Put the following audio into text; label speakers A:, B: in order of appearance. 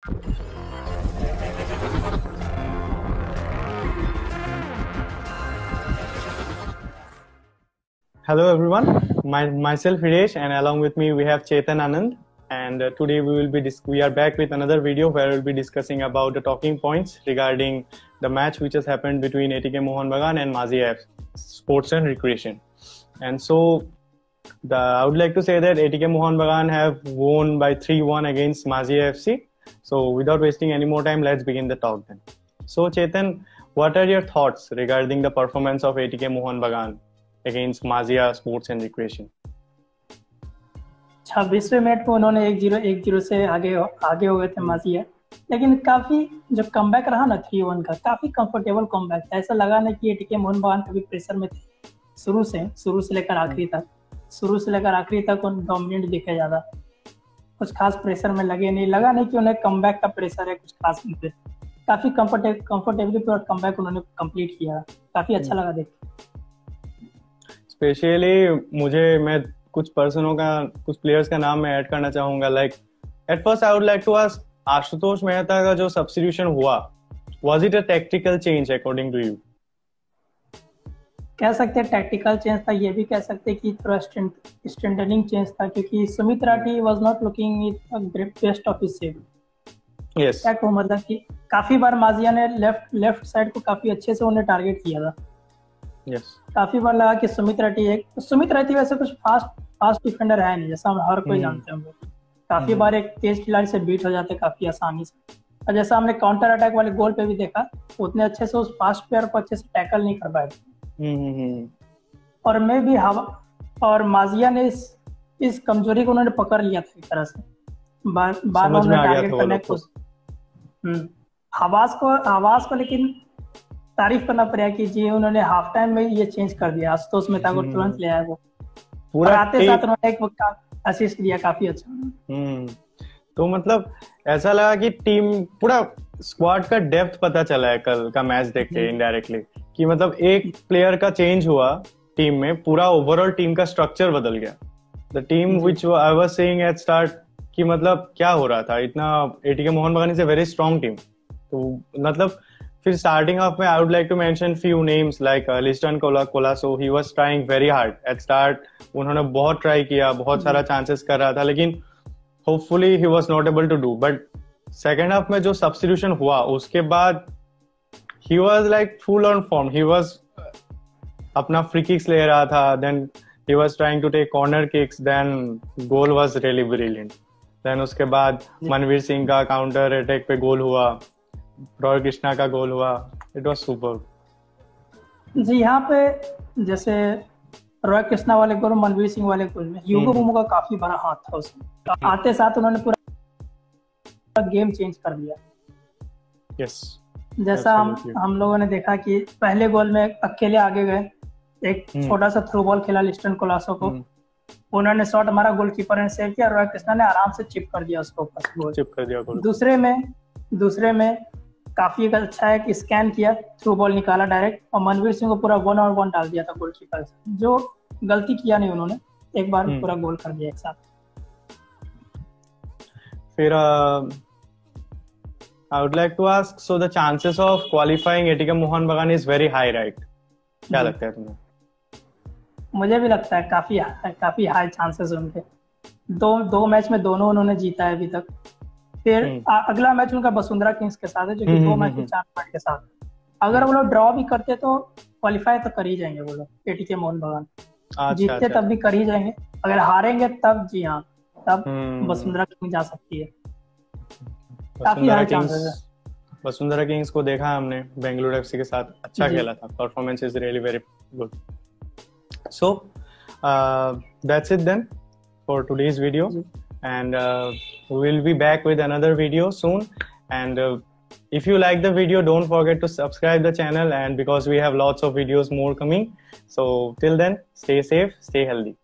A: Hello everyone, myself Hiresh, and along with me we have Chetan Anand, and today we are back with another video where we'll be discussing about the talking points regarding the match which has happened between ATK Mohun Bagan and Mazia Sports and Recreation. And so I would like to say that ATK Mohun Bagan have won by 3-1 against Mazia FC. So without wasting any more time, let's begin the talk then. So Chetan, what are your thoughts regarding the performance of ATK Mohun Bagan against Mazia Sports and Recreation?
B: 26वें minute में उन्होंने 1-0 से आगे हो गए थे माजिया, लेकिन काफी जो कमबैक रहा ना 3-1 का, काफी कंफर्टेबल कमबैक था। ऐसा लगा ना कि एटीके मोहन बगान कभी प्रेशर में थे। शुरू से लेकर आखिरी तक उन डोमिनेंट दिखे, ज्यादा कुछ खास प्रेशर में लगा नहीं कि उन्हें कमबैक का प्रेशर है कुछ खास में। काफी कंफर्टेबली पूरा कमबैक उन्होंने कंप्लीट किया, काफी अच्छा लगा देख।
A: स्पेशली मैं कुछ प्लेयर्स का नाम मैं ऐड करना चाहूंगा। Like at first I would like to ask, Ashutosh Mehta का जो सब्स्टिट्यूशन हुआ, was it a tactical change according to you?
B: कह सकते हैं टैक्टिकल चेंज था, ये भी कह सकते हैं कि थोड़ा स्ट्रेंथनिंग चेंज था, क्योंकि Sumit Rathi was not looking it great best of his save.
A: Yes,
B: मतलब कि काफी बार माजिया ने लेफ्ट साइड को काफी अच्छे से उन्हें टारगेट किया था।
A: Yes.
B: काफी बार लगा कि सुमित राठी वैसे कुछ फास्ट डिफेंडर है नहीं, जैसा हम हर कोई जानते हैं। काफी बार एक तेज खिलाड़ी से बीट हो जाते काफी आसानी से, और जैसा हमने काउंटर अटैक वाले गोल पे भी देखा, उतने अच्छे से उस फास्ट प्लेयर को अच्छे से टैकल नहीं कर पाए। और माजिया ने इस कमजोरी को उन्होंने पकड़ लिया था एक तरह से। बार टारगेट करने की कोशिश। आवाज को लेकिन तारीफ करना पड़ेगा कि जी उन्होंने हाफ टाइम में ये चेंज कर दिया। आशुतोष मेहता को तुरंत ले आया वो, पूरा आते साथ उन्होंने एक असिस्ट दिया, काफी अच्छा।
A: तो मतलब ऐसा लगा कि टीम पूरा स्क्वाड का डेप्थ पता चला है कल का मैच देख के इनडायरेक्टली, कि मतलब एक प्लेयर का चेंज हुआ टीम में, पूरा ओवरऑल टीम का स्ट्रक्चर बदल गया। The team which I was saying at start कि मतलब क्या हो रहा था, इतना ATK Mohun Bagan is a very strong team. तो मतलब फिर स्टार्टिंग ऑफ में I would like to mention few names like Liston Colaco. He was trying very hard at start, उन्होंने बहुत ट्राई किया, बहुत सारा चांसेस कर रहा था, लेकिन hopefully he was not able to do. But second half में जो सब्स्टिट्यूशन हुआ उसके बाद he was like full on form. He was अपना फ्री किक्स ले रहा था, then he was trying to take corner kicks, then goal was really brilliant. Then उसके बाद मनवीर सिंह का काउंटर अटैक पे गोल हुआ, रॉय कृष्णा का गोल हुआ, इट वाज सुपर।
B: जी, यहाँ पे जैसे रॉय कृष्णा वाले गोल, मनवीर सिंह वाले गोल में ह्यूगो मोमो का काफी बड़ा हाथ था उसमें। आते साथ उन्होंने पूरा गेम चेंज कर दिया।
A: यस,
B: जैसा हम लोगों ने देखा कि पहले गोल में अकेले आगे गए, एक छोटा सा थ्रू बॉल खेला लिस्टन कोलासो को, उन्होंने शॉट मारा, गोलकीपर ने सेव किया, रॉय कृष्णा ने आराम से चिप कर दिया उसको ऊपर से,
A: चिप कर दिया गोल।
B: दूसरे में काफी अच्छा है कि स्कैन किया, थ्रू बॉल निकाला डायरेक्ट, और मनवीर सिंह को पूरा 1-on-1 डाल दिया था गोलकीपर से, जो गलती किया नहीं उन्होंने, एक बार पूरा गोल कर दिया एक साथ।
A: फिर I would like to ask, so the chances of qualifying ATK Mohun Bagan is very high, right? क्या लगता है तुम्हें?
B: मुझे भी लगता है काफी हाई चांसेस उनके। दो मैच में दोनों उन्होंने जीता है अभी तक। फिर अगला मैच उनका वसुंधरा किंग्स के साथ है, जो कि 2 मैच में 4 पॉइंट के साथ। अगर वो लोग ड्रॉ भी करते तो क्वालिफाई तो कर ही जाएंगे वो लोग, एटीके मोहन बगान। जीतते तब भी कर ही जाएंगे, अगर हारेंगे तब जी हाँ, तब वसुंधरा किंग्स जा सकती है। काफी हाई चांसेस है।
A: वसुंधरा किंग्स को देखा हमने बेंगलुरु एफसी के साथ, अच्छा खेला था, performance is really very good. So that's it then for today's video, and we will be back with another video soon. And if you like the video, don't forget to subscribe the channel, and because we have lots of videos more coming. So till then, stay safe, stay healthy.